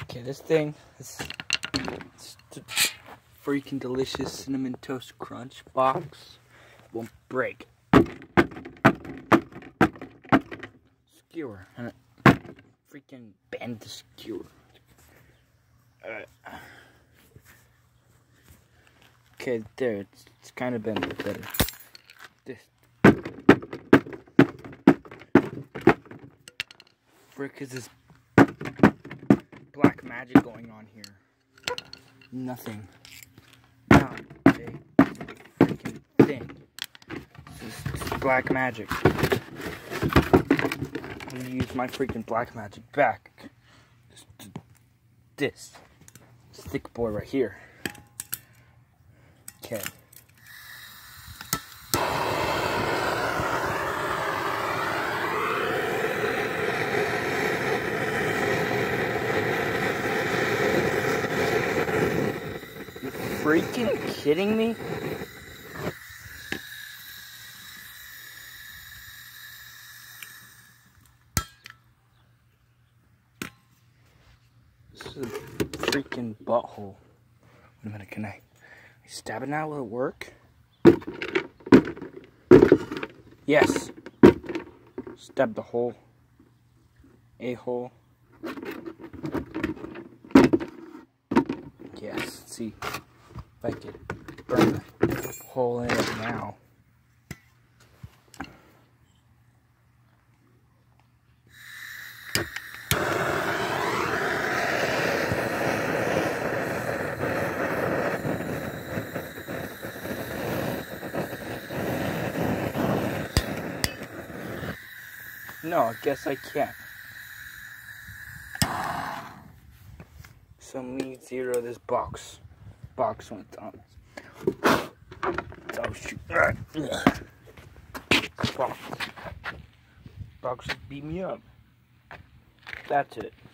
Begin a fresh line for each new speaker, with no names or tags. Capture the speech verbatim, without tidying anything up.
Okay, this thing is it's freaking delicious cinnamon toast crunch box. Won't break. Skewer. And freaking bend the skewer. Alright. Okay, there. It's, it's kind of bent a bit better. This. Frick is this black magic going on here? Nothing. Not a freaking thing. This is black magic. I'm gonna use my freaking black magic back. This thick boy right here. Okay. Freaking kidding me? This is a freaking butthole. Wait a minute, can I stab it now? Will it work? Yes. Stab the hole. A hole. Yes, let's see. If I could burn the hole in it now. No, I guess I can't. So me zero this box. Box went on. Oh shoot. Box. Box beat me up. That's it.